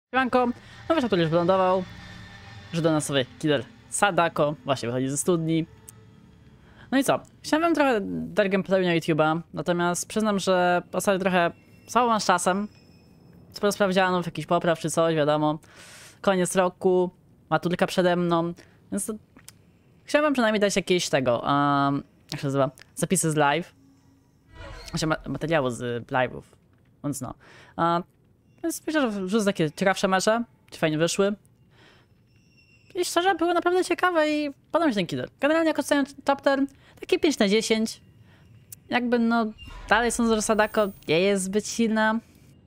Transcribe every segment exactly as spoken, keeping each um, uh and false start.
Siemanko, no wiesz, który już wylądował, że do nas sobie killer Sadako właśnie wychodzi ze studni. No i co? Chciałem wam trochę dać gameplayu na YouTube'a, natomiast przyznam, że ostatnio trochę słabo mam z czasem. Sporo sprawdzianów, jakiś popraw czy coś, wiadomo. Koniec roku, maturka przede mną, więc to... Chciałem wam przynajmniej dać jakieś tego, um, jak się nazywa, zapisy z live. Znaczy ma materiału z live'ów, więc no. Uh, Więc myślę, że wrzucę takie ciekawsze mecze, czy fajnie wyszły. I szczerze, były naprawdę ciekawe i podoba mi się ten killer. Generalnie jak oceniam chapter, takie pięć na dziesięć. Jakby no, dalej sądzę, że Sadako nie jest zbyt silna.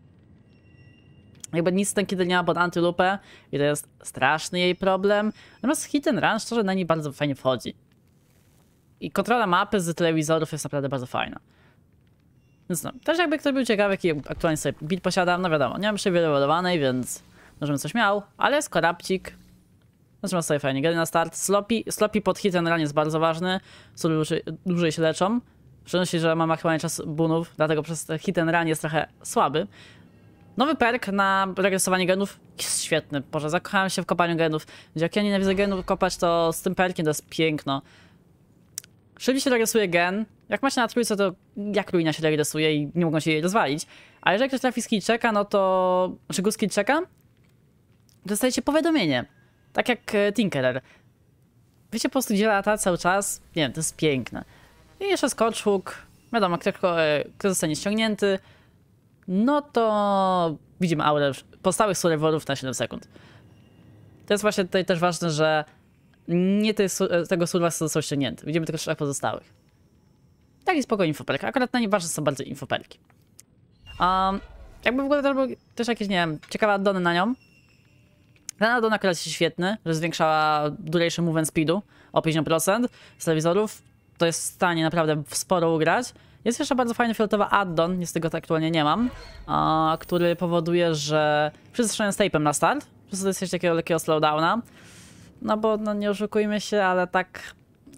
Jakby nic ten killer nie ma pod antylupę i to jest straszny jej problem. Natomiast hit and run, szczerze, na niej bardzo fajnie wchodzi. I kontrola mapy z telewizorów jest naprawdę bardzo fajna. Więc no, też jakby ktoś był ciekawy, jaki aktualnie sobie build posiadam, no wiadomo, nie mam jeszcze wiele ładowanej, więc możemy coś miał, ale jest korapcik. Zaczynamy sobie fajnie, gry na start. Sloppy, sloppy pod hit and run jest bardzo ważny, sobie dłużej, dłużej się leczą. W szczególności, że mam aktualnie czas bunów, dlatego przez hit and run jest trochę słaby. Nowy perk na regresowanie genów jest świetny. Boże, zakochałem się w kopaniu genów. Jak ja nienawidzę genów kopać, to z tym perkiem to jest piękno. Szybciej się regresuje gen. Jak macie na trójce, to jak ruina się regresuje i nie mogą się jej rozwalić. A jeżeli ktoś trafi skill checka, no to... Znaczy go skill checka, dostajecie powiadomienie. Tak jak e, Tinkerer. Wiecie po prostu, gdzie lata cały czas. Nie wiem, to jest piękne. I jeszcze skocz hook. Wiadomo, kto, e, kto zostanie ściągnięty. No to widzimy aurę pozostałych survivorów na siedem sekund. To jest właśnie tutaj też ważne, że nie te, tego survivora został ściągnięty. Widzimy tylko trzech pozostałych. Taki spokojny infoperk. Akurat na nie ważne są bardzo infoperki. Um, jakby w ogóle też były też jakieś, nie wiem, ciekawe addony na nią. Ten addon akurat jest świetny, że zwiększała duration movement speedu o pięćdziesiąt procent z telewizorów. To jest w stanie naprawdę sporo ugrać. Jest jeszcze bardzo fajny fioletowy addon, niestety go aktualnie nie mam, uh, który powoduje, że wszyscy strzelają z tape'em na start. Wszyscy jest jeszcze takiego lekkiego slowdowna. No bo no nie oszukujmy się, ale tak...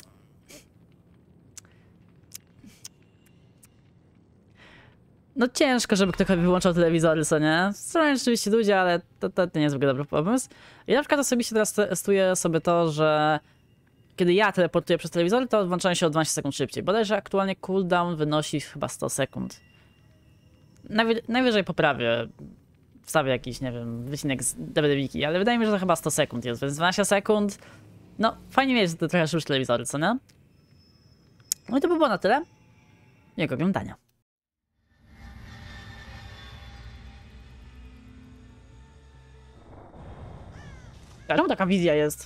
No ciężko, żeby ktoś wyłączał telewizory, co nie? Są rzeczywiście ludzie, ale to, to, to nie jest w ogóle dobry pomysł. I na przykład osobiście teraz testuję sobie to, że kiedy ja teleportuję przez telewizory, to włączają się o dwanaście sekund szybciej. Bodajże aktualnie cooldown wynosi chyba sto sekund. Najwy najwyżej poprawię. Wstawię jakiś, nie wiem, wycinek z D V D wiki, ale wydaje mi się, że to chyba sto sekund jest, więc dwanaście sekund. No, fajnie mieć te trochę szybsze telewizory, co nie? No i to by było na tyle. Miłego oglądania. A czemu taka wizja jest?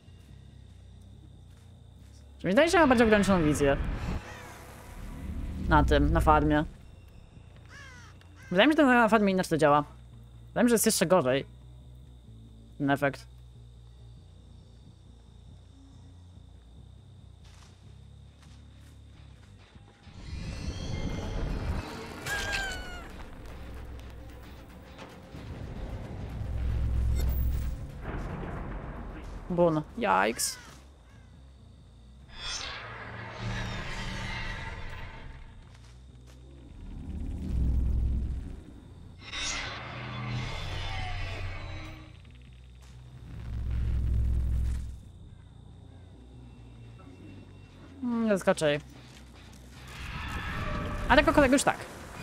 Czy mi wydaje się, że ma bardziej ograniczoną wizję. Na tym, na farmie. Wydaje mi się, że na farmie inaczej to działa. Wydaje mi się, że jest jeszcze gorzej. Ten efekt. Bun. Yikes. Nie skaczej. Ale tylko kolego już tak.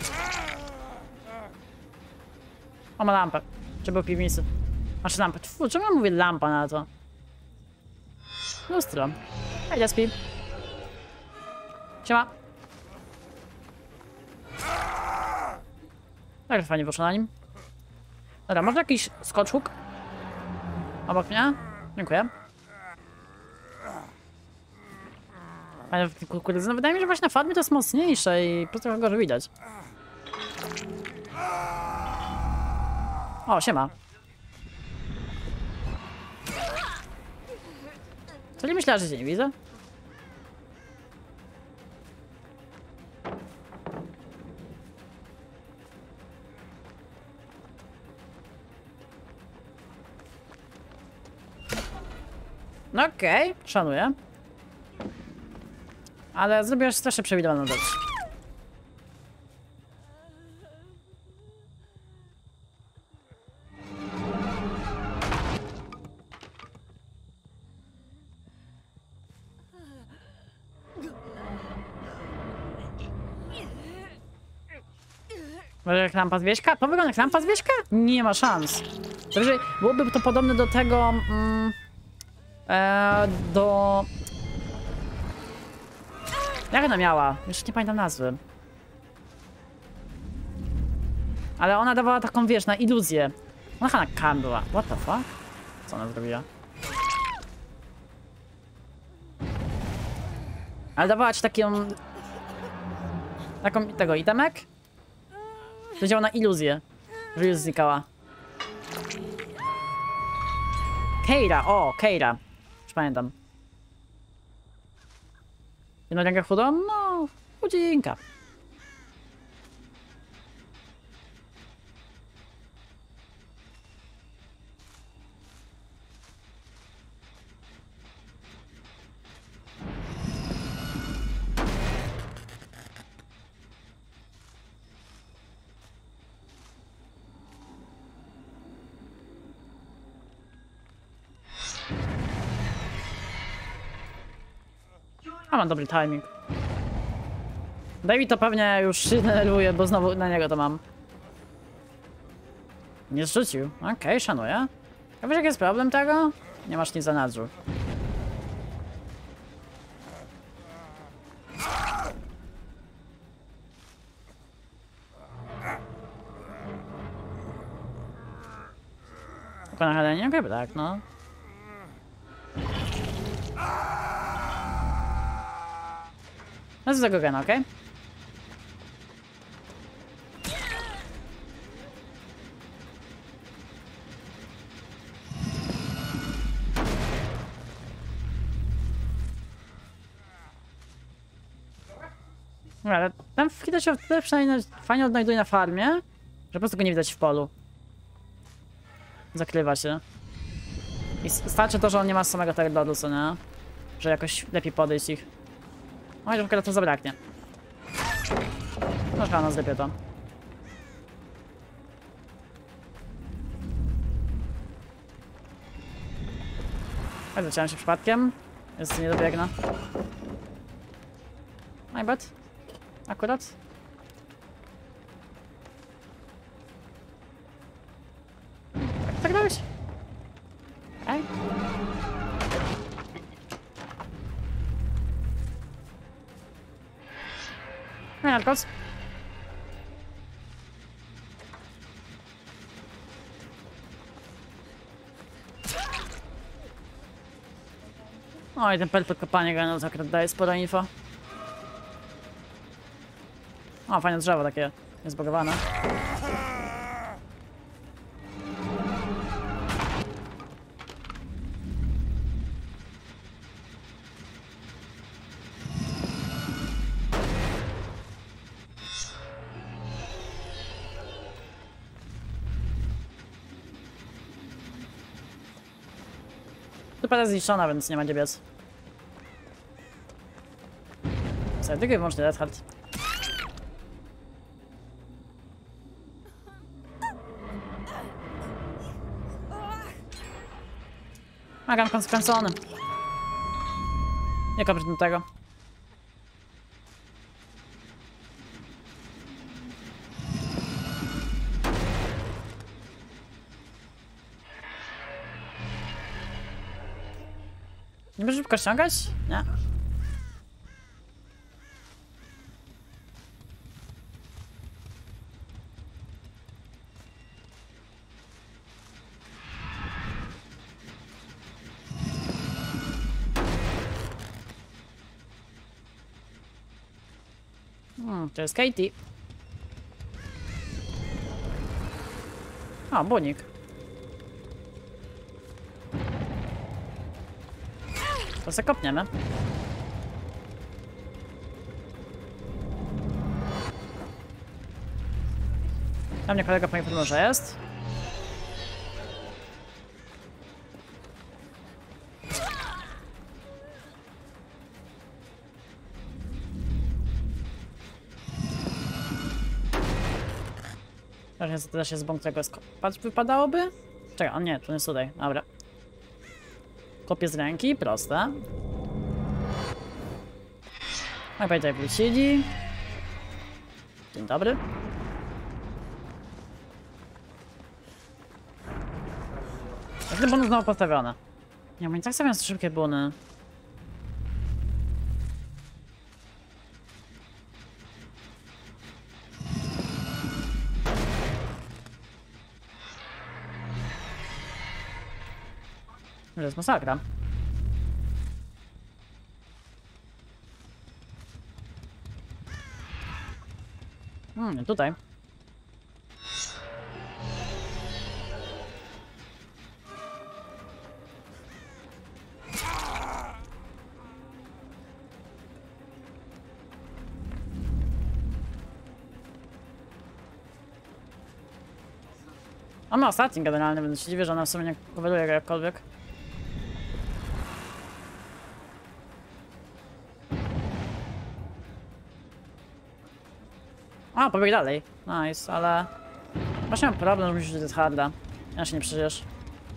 O, ma lampę. Czy był w piwnicy? Masz lampę. Tfu, czemu ja mówię lampa na to? Lustro. Hej, Jaspi. Siema. Tak, fajnie wyszło na nim. Dobra, może jakiś skocz hook? Obok mnie? Dziękuję. Ale kurde, no wydaje mi się, że właśnie na farmie to jest mocniejsze i po prostu trochę gorzej widać. O, siema. Czyli myślała, że cię nie widzę? No okej, okay, szanuję. Ale zrobiłaś strasznie przewidywalną rzecz. Może jak lampa zwierzka? To wygląda jak lampa zwierzka? Nie ma szans. Także byłoby to podobne do tego... Mm, e, do... Jak ona miała? Już nie pamiętam nazwy. Ale ona dawała taką, wiesz, na iluzję. Ona chyba na Khan była. What the fuck? Co ona zrobiła? Ale dawała ci taką... Taką, tego, itemek? To działa na iluzję, że już znikała. Keira, o, Keira. Już pamiętam. Jedna ręka chudą? No, chudzinka. A mam dobry timing. David to pewnie już się denerwuje, bo znowu na niego to mam. Nie zrzucił. Okej, okay, szanuję. A wiesz jaki jest problem tego? Nie masz nic za nadzór. Tylko na Helenie? Chyba tak, no. No z tego gena, okej? Okay? Ale tam w Hita się tyle przynajmniej fajnie odnajduje na farmie, że po prostu go nie widać w polu. Zakrywa się. I starczy to, że on nie ma samego tardodu, co nie? Że jakoś lepiej podejść ich. Oj, że to zabraknie. No chyba nas lepiej to. Oj, zaciąłem się przypadkiem. Jest nie dobiegnę. My bad. Akurat. Tak, tak dałeś? Ej. No, Narkos. Oj, ten pel podkopanie go no, akurat daje sporo info. O, fajne drzewo takie niezbagowane. Super jest zniszczona, więc nie będzie biec. Sobie tylko i wyłącznie Death Heart. Aganką skręcony. Nie koprzeć do tego. Nie możesz szybko ściągać? Nie. Hmm, to jest Katie. O, bunik. To se kopniemy. Tam mnie kolega poinformował, że jest. To też jest bąk, którego skopać wypadałoby? Czekaj, on nie, tu jest tutaj, dobra. Kopię z ręki, proste. Obaj tutaj wrócili. Dzień dobry. Te buny znowu postawione. Nie, bo nie tak stawiam szybkie buny. To jest masakra. Hmm, tutaj. On ma ostatni generalny, więc się dziwię, że ona w sumie nie powoduje go jakkolwiek. A, pobiegł dalej. Nice, ale... Właśnie mam problem, że musisz do harda. Ja się nie przeżyjesz.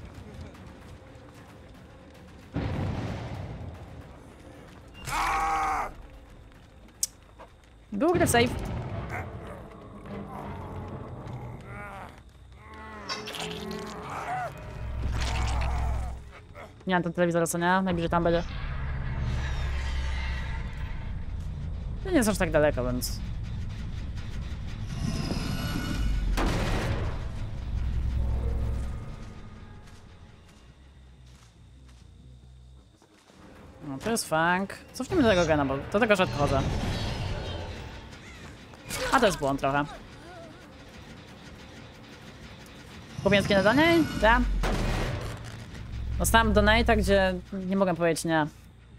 Był gry safe. Nie mam ten telewizor, co nie? Najbliżej tam będzie. To nie jest aż tak daleko, więc... No to jest funk. Cofnijmy do tego gena, bo do tego rzadko chodzę. A to jest błąd trochę. Kupięckie nadanie? Tak. Dostałem donate'a, gdzie nie mogę powiedzieć nie.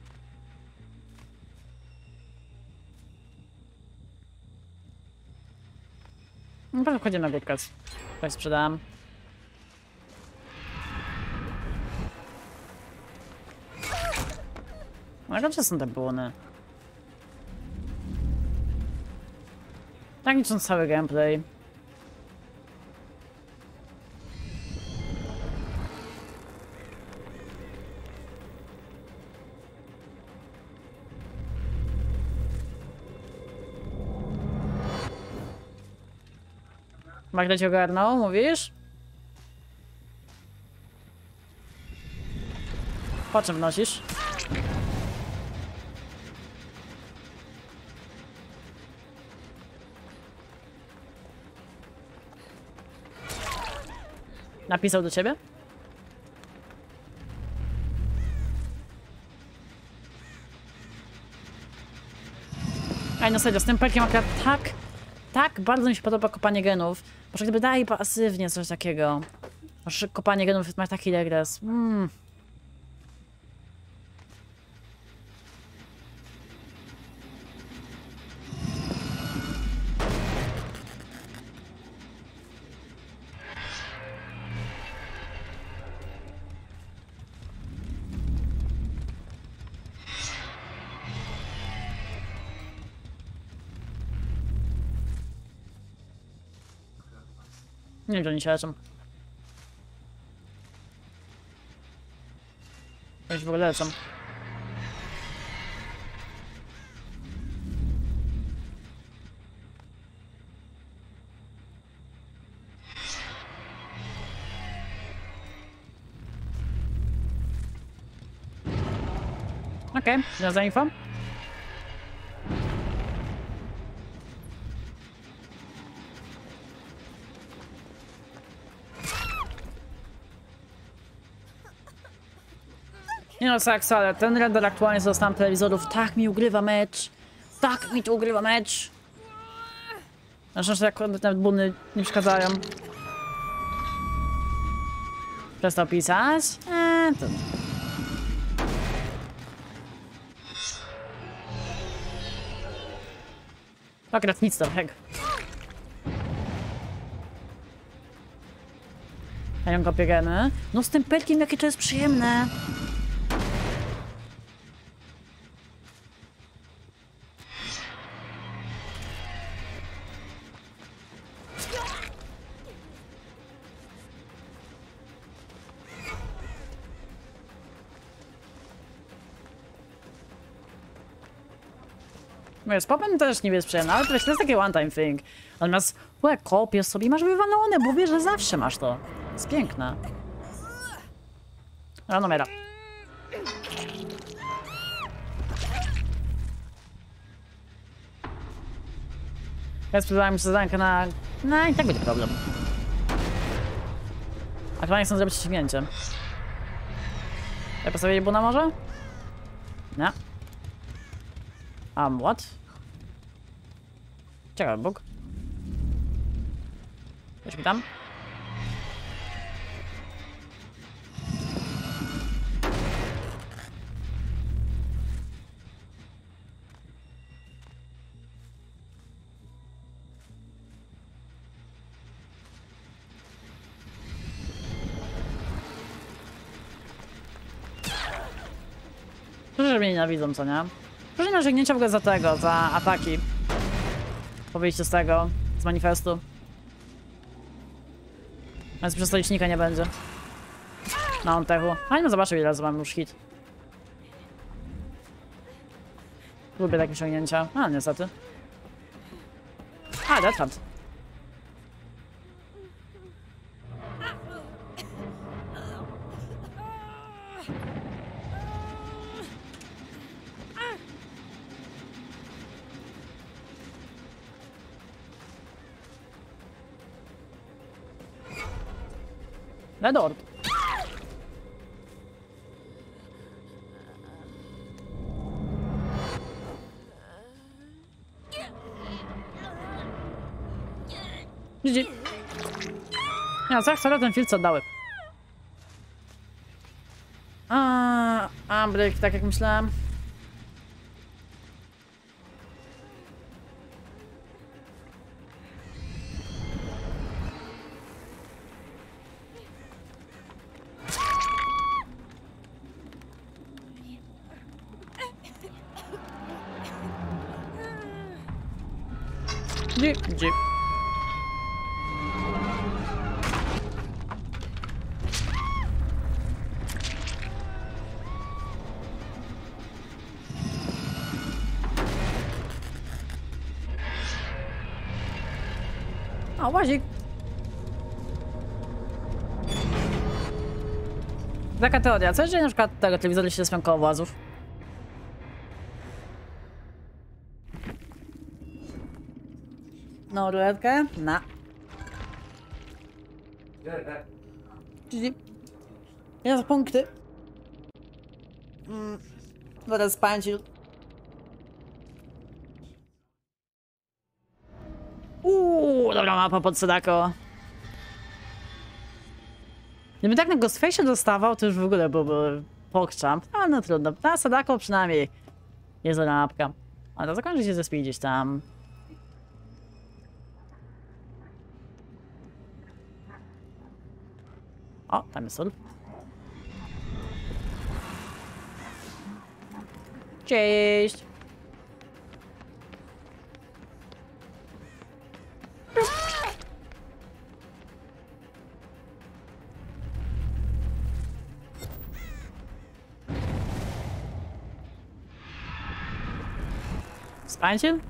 No pewnie wchodzimy na górkę. Tak sprzedałem. No gdzie są te buny? Tak licząc cały gameplay. Magda cię ogarnął, mówisz? Po czym wnosisz? Napisał do ciebie? Ej, no serio, z tym perkiem akurat tak, tak bardzo mi się podoba kopanie genów. Może gdyby dali pasywnie coś takiego. Może kopanie genów ma taki regres. Mm. Nie wiem, że oni się leczą. Oni się w ogóle leczą. Okej, okay, za info. Nie no, Sax, ale ten render aktualnie co dostałem telewizorów tak mi ugrywa mecz. Tak mi tu ugrywa mecz. Na szczęście jak nawet buny nie przeszkadzają. Przestał pisać? Eee, to... Akurat nic dobrego. A ją kopię geny. No z tym perkiem jakie to jest przyjemne. Z popem też nie jest przyjemne, ale to jest takie one time thing. Natomiast łe, kopiesz sobie i masz wywalone, bo wiesz, że zawsze masz to. Jest piękne. No, numiera. Ja spróbowałem już zadankę na... No i tak będzie problem. Aktualnie chcę zrobić ściągnięcie. Ja postawili buna może? Nie. Um, what? Ciekawy bóg. Już mi tam. Że mnie nienawidzą, co nie? Proszę na osiągnięcia w ogóle za tego, za ataki. Po wyjściu z tego, z manifestu. Więc przez licznika nie będzie. Na ontechu. A nie zobaczę, ile razy mam już hit. Lubię takie osiągnięcia. A, niestety. A, Death Hunt. Redord. G G. Ja, co jak sobie ten filtr oddały. A, Ambryk, tak jak myślałem. G G. O, łazik. Taka teoria. Co jeżeli na przykład tego telewizory się spią koło włazów? No, ruletkę? Na. G G. Ja za punkty. Mm. Woda spańcił. Uuu, dobra mapa pod Sadako. Gdyby tak na Ghostface'ie dostawał, to już w ogóle byłby pokczamp. Ale no trudno. Na Sadako przynajmniej jest dobra mapka. Ale to zakończy się ze speed gdzieś tam. O, tam jest sól. Cześć! Spańcie?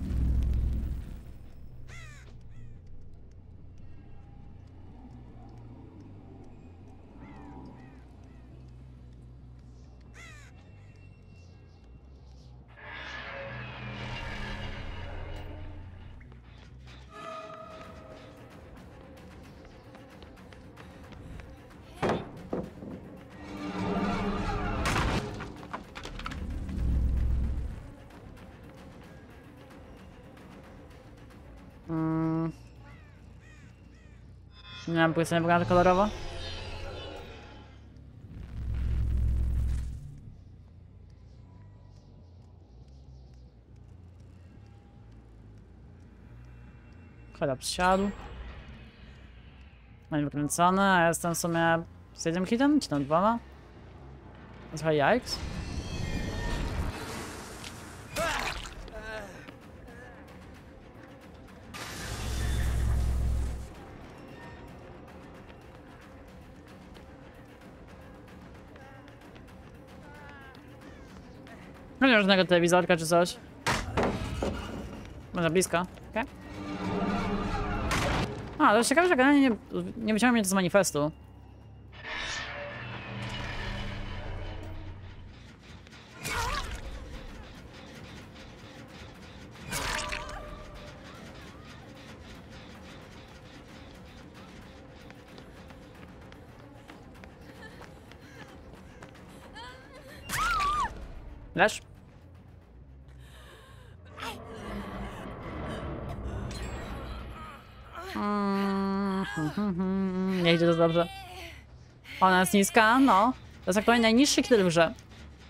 Mm. Nie mam powiedzenia wygląda kolorowo. Kolaps siadł. Mam wykręcony, a ja jestem w sumie z jednym hitem, czy tam dwoma? Trochę jajks. No nie ma żadnego telewizorka czy coś. Może blisko, okej. Okay. A, to jest ciekawe, że generalnie nie, nie wyciągnął mnie to z manifestu. Leż. Mm, hmm, hmm, hmm. Nie idzie to dobrze. Ona jest niska, no. To jest aktualnie najniższy kill w grze.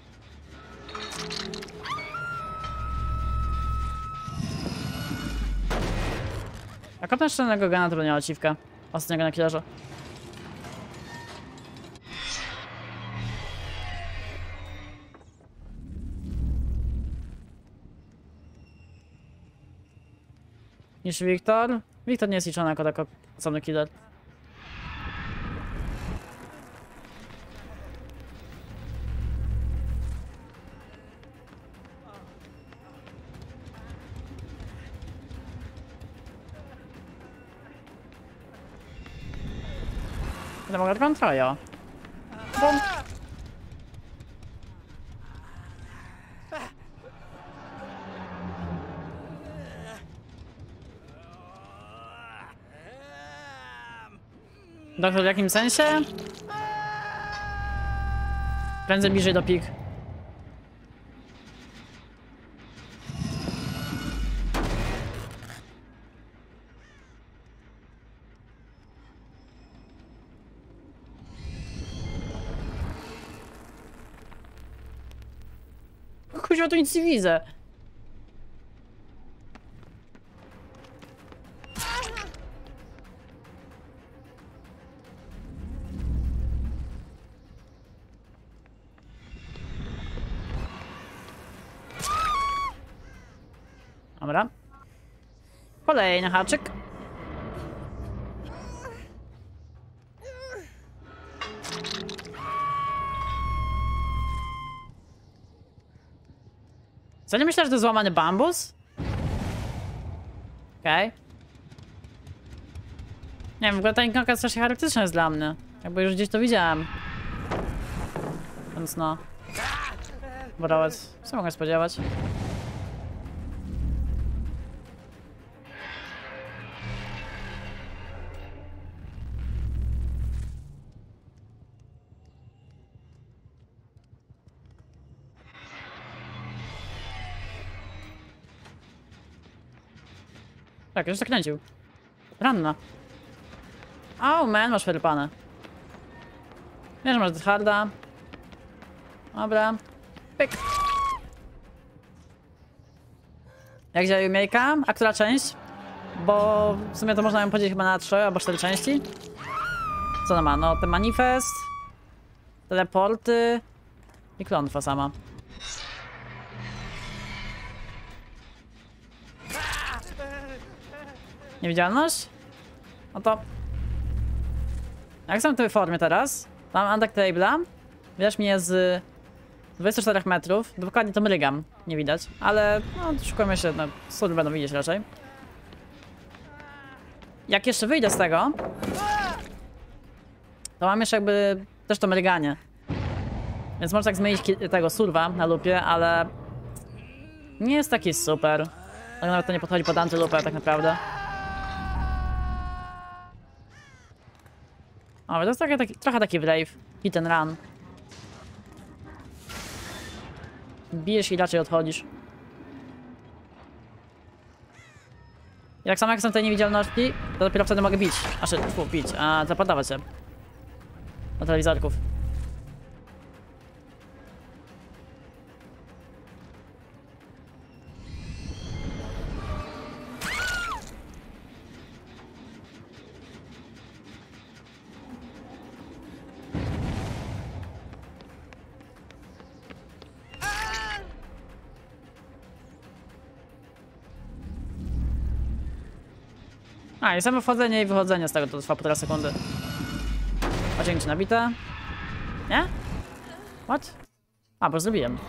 Jak oprócz szczelnego gana to by miała ciwka. Ostatniego na killerze. Niż Wiktor? Wiktor nie jest liczony jako tako osobny killer. Będę mogła kontrolę. Bum. Doktor w jakim sensie? Prędzej bliżej do pik. Kuźwa, tu nic nie widzę. Dobra. Kolejny haczyk. Co, nie myślę, że to jest złamany bambus? Okej. Okay. Nie wiem, w ogóle ta ikonka strasznie charakterystyczna jest dla mnie. Jakby już gdzieś to widziałem. Więc no. Brołec. Co mogę spodziewać? Tak, już zakręcił. Ranna. Oh man, masz wyrypane. Wiesz, że masz harda. Dobra. Pyk. Jak działa Yumiejka? A która część? Bo w sumie to można ją podzielić chyba na trzy albo cztery części. Co ona ma? No, ten manifest, teleporty i klątwa sama. Niewidzialność? No to... Jak są w tej formie teraz? Mam Undertable'a. Widać mnie z dwudziestu czterech metrów. Dokładnie to mrygam. Nie widać. Ale no, szukamy się, no, służby będą widzieć raczej. Jak jeszcze wyjdę z tego, to mam jeszcze jakby też to mryganie. Więc można tak zmienić tego surwa na lupie, ale nie jest taki super. Tak nawet to nie podchodzi pod antylupę tak naprawdę. O, to jest trochę taki, trochę taki wave. Hit and run. Bijesz i raczej odchodzisz. Jak samo jak są te niewidzialności, to dopiero wtedy mogę bić. Znaczy, fu, bić, a zapodawać się. Do telewizorków. A, i samo wchodzenie i wychodzenie z tego to trwa półtora sekundy. Osiągnięcie nabite. Nie? What? A, bo zrobiłem.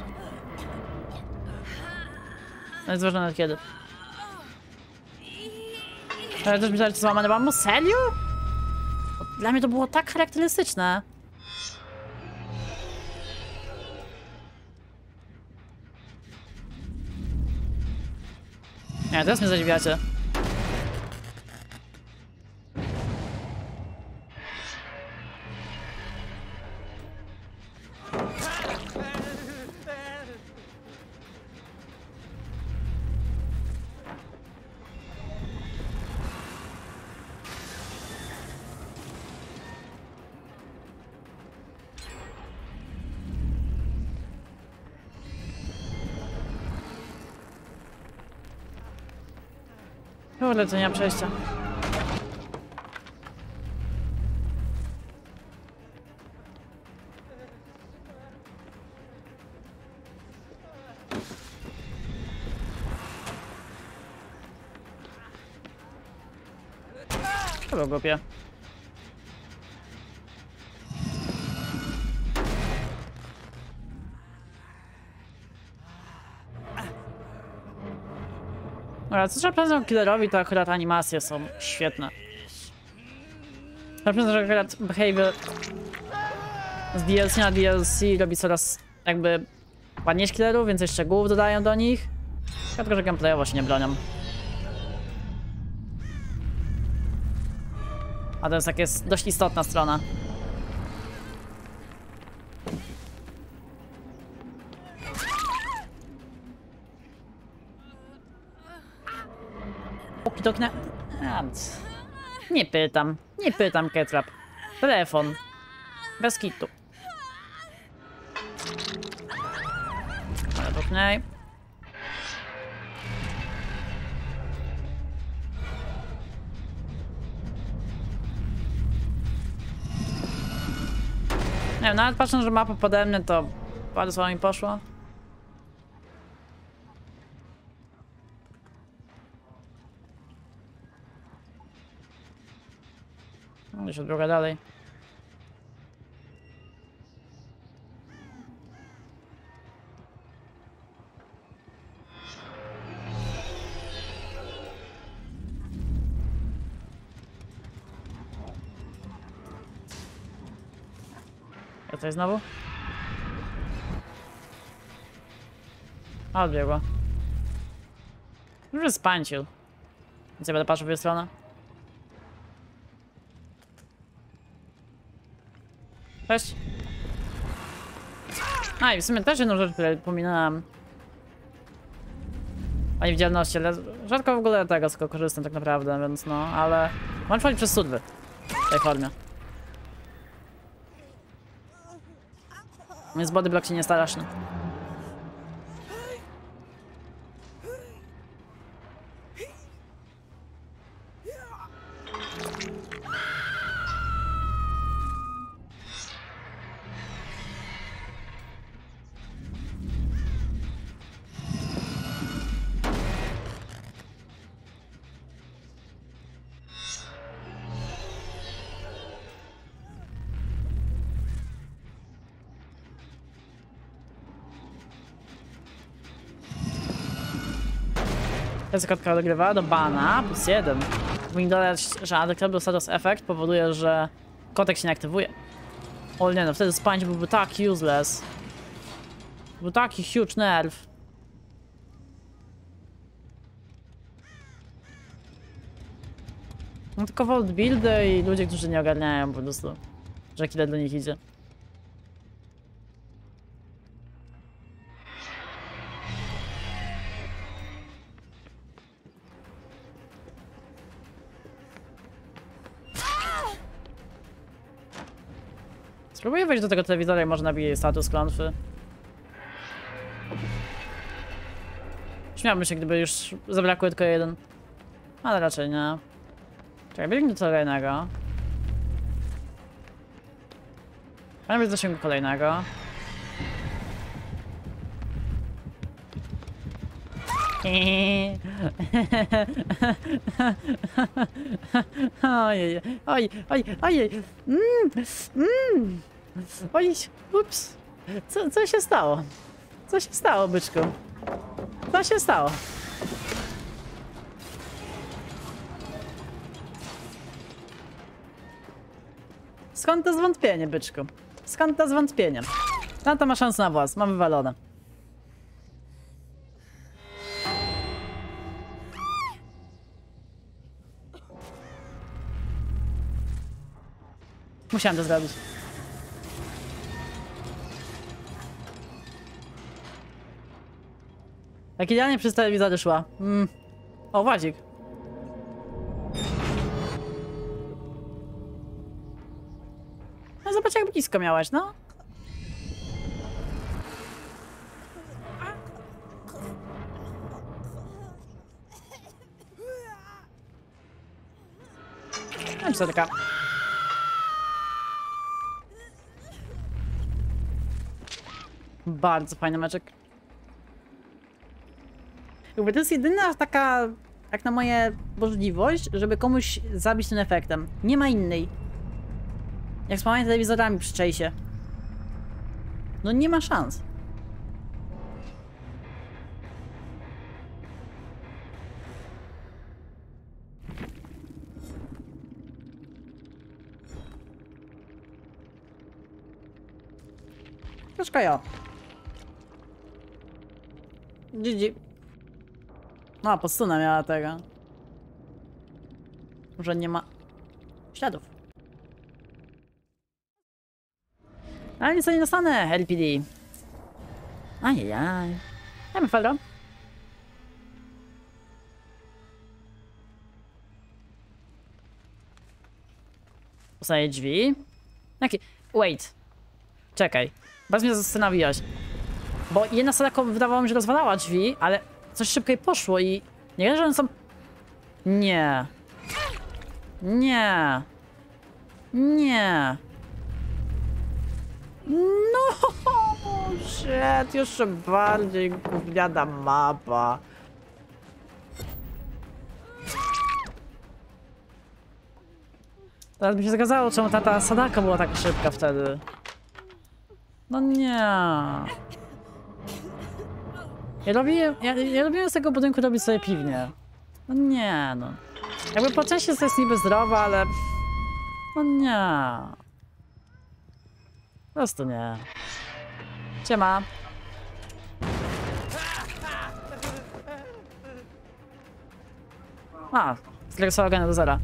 No jest ważne kiedy. Ale też myślałem, że to złamane bambus? Serio? Dla mnie to było tak charakterystyczne. Nie, teraz mnie zadziwiacie. Kurde, to nie ma przejścia. To było głupie. Ale co trzeba powiedzieć o killerowi, to akurat animacje są świetne. Trzeba że akurat behavior z D L C na D L C robi coraz jakby ładniejszy killerów, więcej szczegółów dodają do nich. Tylko że gameplayowo się nie bronią. A to jest taka dość istotna strona. Okidokne. Nie pytam. Nie pytam, Ketrap. Telefon. Bez kitu. Ale doknej. Nie wiem, nawet patrząc, że mapa pode mnie, to bardzo słabo mi poszło. No, jeszcze druga dalej. Ja tutaj znowu? A, odbiegła. Już spańcił. Więc ja będę patrzył w jej stronę. Cześć. A i w sumie też jedną rzecz, której pominąłem. O niewidzialności, ale rzadko w ogóle tego z tego korzystam tak naprawdę, więc no, ale... Mam przechodzić przez sudwy. W tej formie. Więc bodyblock się nie straszny. Jest kotka odgrywa do bana, plus jeden. Powinien dodać, że Addictable Status Effect powoduje, że kotek się nie aktywuje. O nie no, wtedy Sponge byłby tak useless. Był taki huge nerw. No tylko vault buildy i ludzie, którzy nie ogarniają po prostu, że killer do nich idzie. Spróbuję wejść do tego telewizora i może nabiję status klątwy. Śmiałbym się, gdyby już zabrakło tylko jeden. Ale raczej nie. Czekaj, biegnę do kolejnego. Mam być w zasięgu kolejnego. Ojej, oj, oj, ojej. Mm, mm. Oj, ups. Co, co się stało? Co się stało, byczku? Co się stało? Skąd to zwątpienie, byczku? Skąd to zwątpienie? No to ma szansę na włas, mam wywalone. Musiałem to zrobić. Jak idealnie przez telewizor szła. Mm. O, łazik. No zobacz, jak blisko miałaś, no. No, czterka. Bardzo fajny meczek. Jakby to jest jedyna taka, jak na moje możliwość, żeby komuś zabić tym efektem. Nie ma innej. Jak z małymi telewizorami przy Chase'ie. No nie ma szans. Troszkę ja. G G. No, podstuna miała tego. Że nie ma śladów. Ale nic nie dostanę, L P D. Ajajaj. Dajmy Felro. Postaję drzwi. Jaki? Wait. Czekaj. Bardzo mnie zastanawiałaś. Bo jedna sadaka wydawało mi się, że rozwalała drzwi, ale coś szybko jej poszło i... Nie wiem, że one są... Nie. Nie. Nie. No, shit, jeszcze bardziej gówniana mapa. Teraz by się zgadzało, czemu ta, ta sadaka była tak szybka wtedy. No nie. Ja robiłem, ja, ja robiłem z tego budynku robić sobie piwnię. No nie, no. Jakby po części to jest niby zdrowe, ale... No nie. Po prostu nie. Siema. A, zlegosowała gena do zera.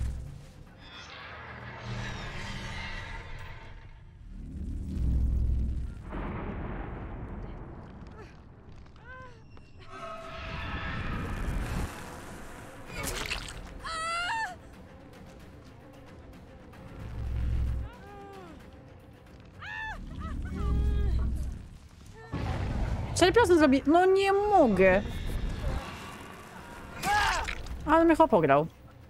cztery procent zrobi... No nie mogę. Ale mnie chłop pograł.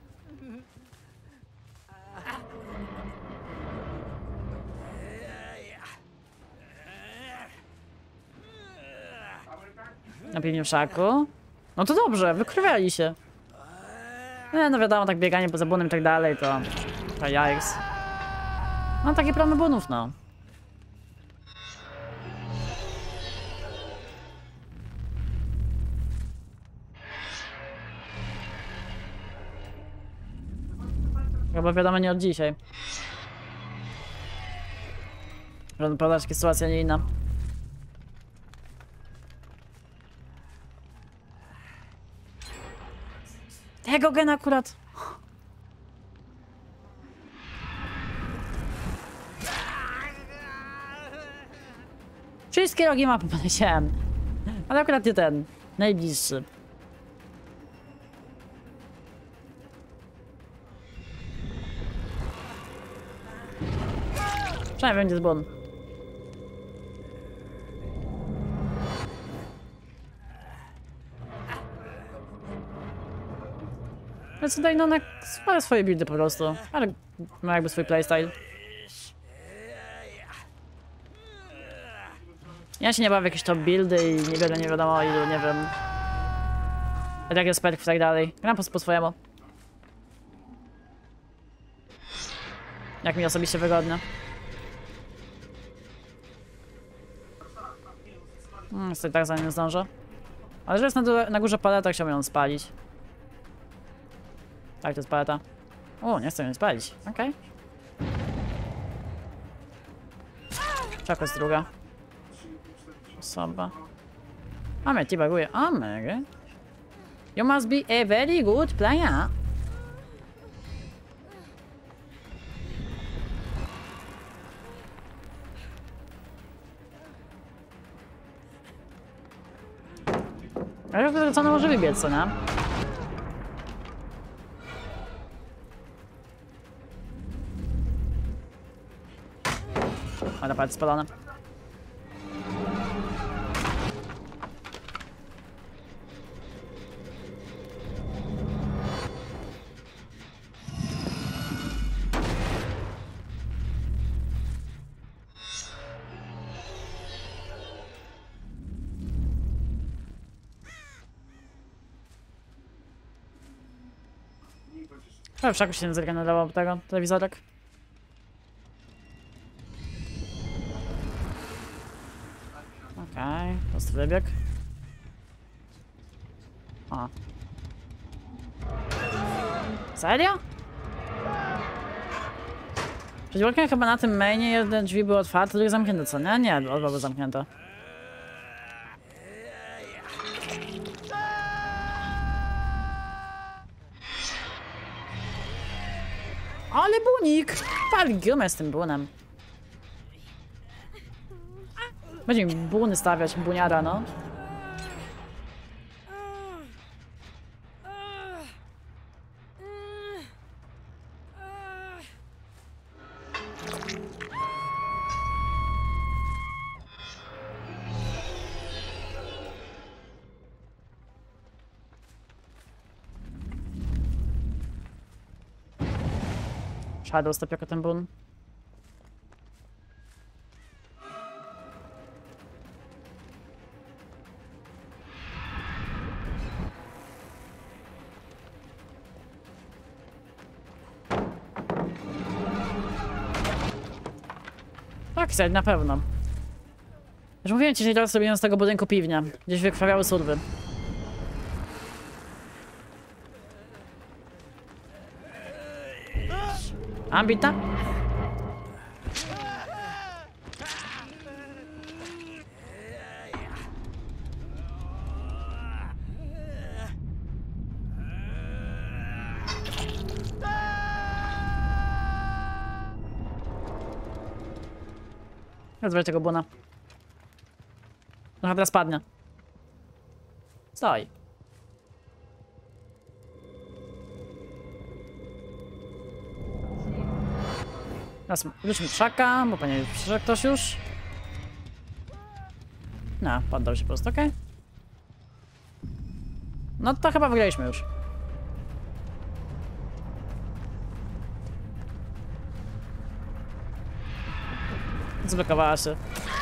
Na piwniuszaku. No to dobrze, wykrwawiali się. Nie, no wiadomo, tak bieganie po zabunem i tak dalej, to... To jajks. Mam takie plany bunów, no. Chyba wiadomo nie od dzisiaj. Prawda, sytuacja nie inna. Tego gena akurat. Wszystkie rogi mapy poleciałem. Ale akurat nie ten. Najbliższy. Przynajmniej będzie zbun. Więc tutaj no na swoje, swoje buildy po prostu. Ale ma jakby swój playstyle. Ja się nie bawię w jakieś top buildy i niewiele nie wiadomo ilu, nie wiem. Jak jest perk i tak dalej. Gram po, po swojemu. Jak mi osobiście wygodne. Hmm, jest tak zanim zdążę. Ale że jest na, dole, na górze paleta, chciałbym ją spalić. Tak, to jest paleta. O, nie chcę ją spalić. Okej. Okay. Czako jest druga. Osoba. A mnie ty baguje. A mnie. You must be a very good player. Ale co ona może wybiec, co nie? Ale patrz, spalone. No, w szaku się nie zregenerował tego telewizorek. Okej, okay, prosty wybieg. O. Serio? Przed chwilką chyba na tym mainie jedne drzwi były otwarte, drugie zamknięte, co nie? Nie, oba były zamknięte. Ale bunik! Palgiumę z tym bunem. Będzie mi buny stawiać, buniara, no. Shadow stop jako ten bun. Tak, Side, na pewno. Już mówiłem ci, że teraz zrobiłem z tego budynku piwnia. Gdzieś wykrwawiały surwy. Ambita? Rozwalę tego buna. No teraz padnie. Stoi. Teraz wróćmy krzaka, bo pewnie przyszedł ktoś już. No, poddał się po prostu, okej. Okay. No to chyba wygraliśmy już. Zblokowała się.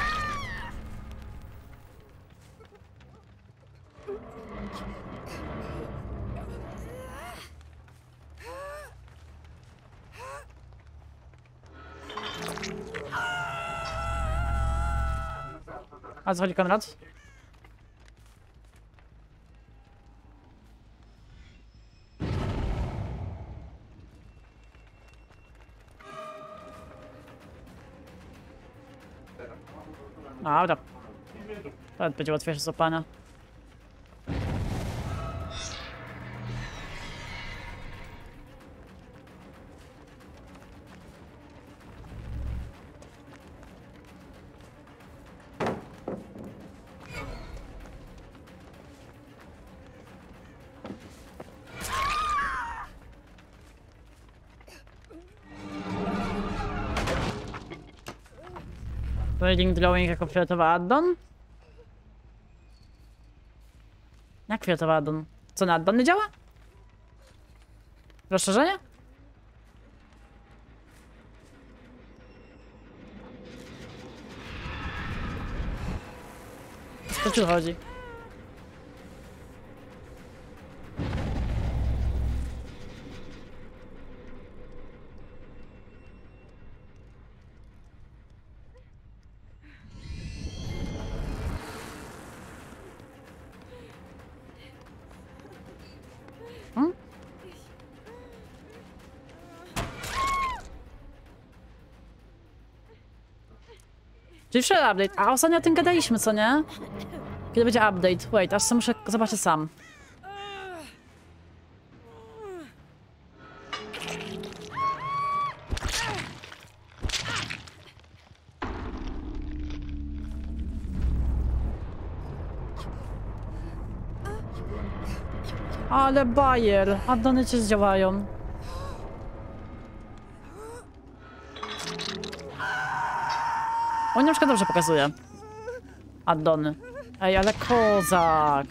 A co chodzi, Konrad? Dobra. To będzie łatwiejsze złapania. Trading Drawing jako fioletowy addon? Jak fioletowy addon? Co, na addony działa? Rozszerzenie? Co tu chodzi? Hmm? Czyli wszedł update. A ostatnio o tym gadaliśmy, co nie? Kiedy będzie update? Wait, aż sobie muszę zobaczyć sam. Ale bajer, addony cię zdziałają. On na przykład dobrze pokazuje. Addony. Ej, ale kozak.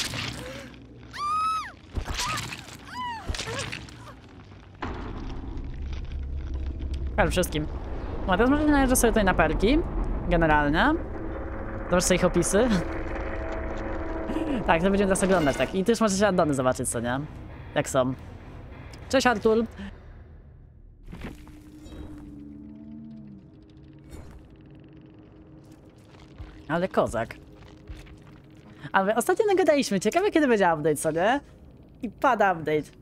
Przede wszystkim. No teraz może najeżdżę sobie tutaj na perki. Generalnie. Zobacz sobie ich opisy. Tak, to będziemy teraz oglądać, tak. I też możecie addony zobaczyć, co nie? Jak są. Cześć Artur. Ale kozak. A my ostatnio nagadaliśmy, ciekawe kiedy będzie update, co nie? I pada update.